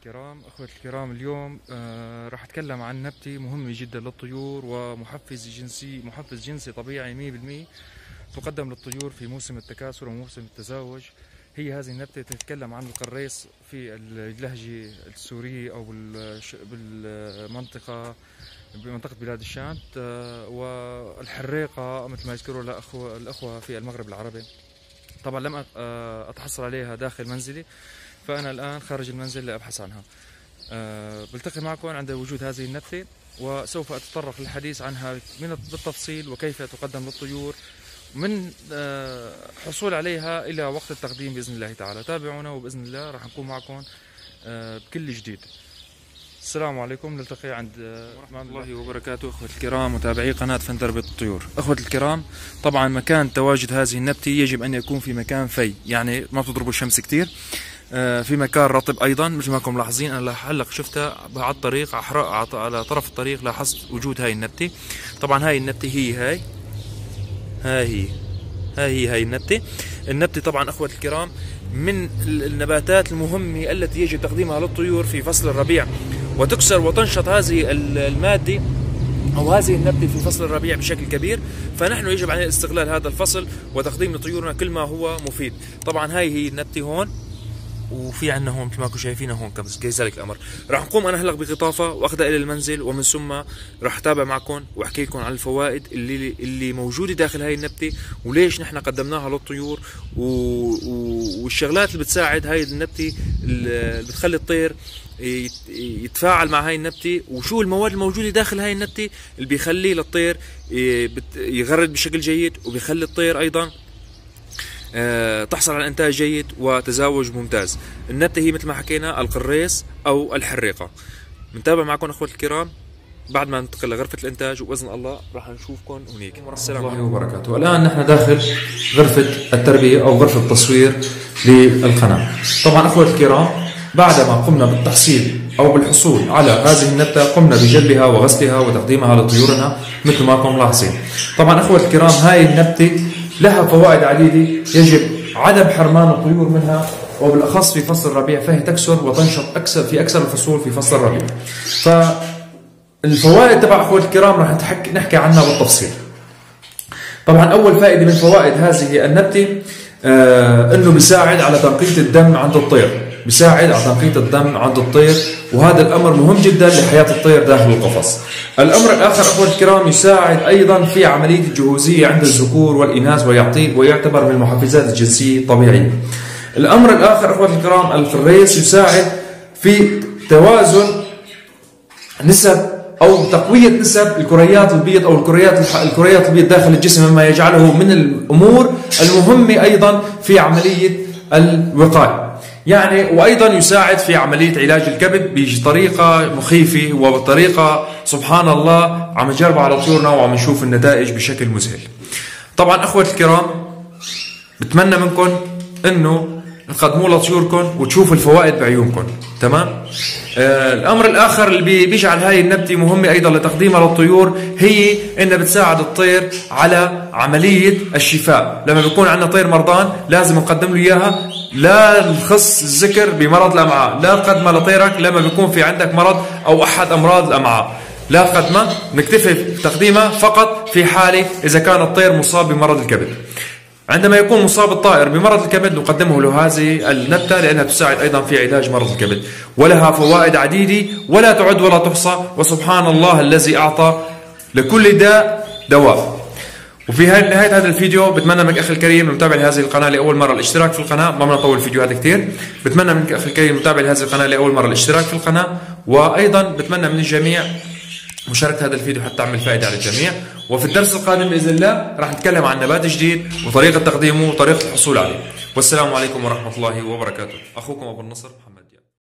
أخوتي الكرام اليوم راح أتكلم عن نبتة مهمة جدا للطيور محفز جنسي طبيعي 100% تقدم للطيور في موسم التكاثر وموسم التزاوج. هي هذه النبتة تتكلم عن القريص في اللهجة السورية أو بمنطقة بلاد الشام، والحريقة مثل ما يذكروا الأخوة في المغرب العربي. طبعا لم أتحصل عليها داخل منزلي، فأنا الآن خارج المنزل لأبحث عنها. بلتقي معكم عند وجود هذه النبتة، وسوف أتطرق للحديث عنها بالتفصيل وكيف تقدم للطيور من حصول عليها إلى وقت التقديم بإذن الله تعالى. تابعونا وبإذن الله راح نكون معكم بكل جديد. السلام عليكم، نلتقي عند ورحمة الله وبركاته. أخوة الكرام متابعي قناة فندر بيت الطيور، أخوة الكرام طبعا مكان تواجد هذه النبتة يجب أن يكون في مكان يعني ما بتضربوا الشمس كتير، في مكان رطب أيضا. مثل ما انكم ملاحظين أنا هلق شفتها على الطريق، على طرف الطريق لاحظت وجود هاي النبتة. طبعا هاي النبتة هاي النبتة طبعا أخوة الكرام من النباتات المهمة التي يجب تقديمها للطيور في فصل الربيع، وتكسر وتنشط هذه المادة أو هذه النبتة في فصل الربيع بشكل كبير. فنحن يجب علينا استغلال هذا الفصل وتقديم لطيورنا كل ما هو مفيد. طبعا هي النبتة هون، وفي عندنا هون مثل ما انكم شايفين هون كذلك الامر. راح نقوم انا هلق بقطافه واخذها الى المنزل، ومن ثم راح اتابع معكم واحكي لكم عن الفوائد اللي موجوده داخل هاي النبته، وليش نحن قدمناها للطيور، والشغلات اللي بتساعد هاي النبته اللي بتخلي الطير يتفاعل مع هاي النبته، وشو المواد الموجوده داخل هاي النبته اللي بيخلي للطير يغرد بشكل جيد، وبيخلي الطير ايضا تحصل على انتاج جيد وتزاوج ممتاز. النبته هي مثل ما حكينا القريص او الحريقه. بنتابع معكم اخوتي الكرام بعد ما ننتقل لغرفه الانتاج، وباذن الله راح نشوفكم هناك. السلام عليكم وبركاته. الان نحن داخل غرفه التربيه او غرفه التصوير للقناه. طبعا اخوتي الكرام بعدما قمنا بالتحصيل او بالحصول على هذه النبته قمنا بجلبها وغسلها وتقديمها لطيورنا مثل ما انكم ملاحظين. طبعا اخوتي الكرام هاي النبته لها فوائد عديدة يجب عدم حرمان الطيور منها، وبالأخص في فصل الربيع، فهي تكسر وتنشط في أكثر الفصول في فصل الربيع. فالفوائد تبع أخوتي الكرام راح نحكي عنها بالتفصيل. طبعا أول فائدة من فوائد هذه النبتة أنه بيساعد على تنقية الدم عند الطير، وهذا الأمر مهم جدا لحياة الطير داخل القفص. الأمر الآخر أخوتي الكرام يساعد أيضا في عملية الجهوزية عند الذكور والإناث، ويعتبر من المحفزات الجنسية الطبيعية. الأمر الآخر أخوتي الكرام القريص يساعد في توازن نسب أو تقوية نسب الكريات البيض أو الكريات البيض داخل الجسم، مما يجعله من الأمور المهمة أيضا في عملية الوقاية. وأيضا يساعد في عملية علاج الكبد بطريقة مخيفة وبطريقة سبحان الله عم نجربها على طيورنا وعم نشوف النتائج بشكل مذهل. طبعا أخوتي الكرام بتمنى منكم أنه تقدموا لطيوركم وتشوفوا الفوائد بعيونكم. تمام. الأمر الآخر اللي بيجعل هاي النبتة مهمة أيضا لتقديمها للطيور هي إنها بتساعد الطير على عملية الشفاء. لما بيكون عندنا طير مرضان لازم نقدم له إياها، لا نخص الذكر بمرض الأمعاء، لا تقدمها لطيرك لما بيكون في عندك مرض أو أحد أمراض الأمعاء، لا تقدمها، نكتفي بتقديمها فقط في حالة إذا كان الطير مصاب بمرض الكبد. عندما يكون مصاب الطائر بمرض الكبد نقدمه له هذه النبتة، لأنها تساعد أيضا في علاج مرض الكبد، ولها فوائد عديدة ولا تعد ولا تحصى، وسبحان الله الذي أعطى لكل داء دواء. وفي نهاية هذا الفيديو بتمنى منك أخي الكريم المتابع لهذه القناة لأول مرة الاشتراك في القناة، ما بدنا نطول فيديوهات كثير. بتمنى منك أخي الكريم المتابع لهذه القناة لأول مرة الاشتراك في القناة، وأيضا بتمنى من الجميع مشاركة هذا الفيديو حتى تعمل فائدة على الجميع. وفي الدرس القادم بإذن الله راح نتكلم عن نبات جديد وطريقة تقديمه وطريقة الحصول عليه. والسلام عليكم ورحمة الله وبركاته. أخوكم أبو النصر محمد.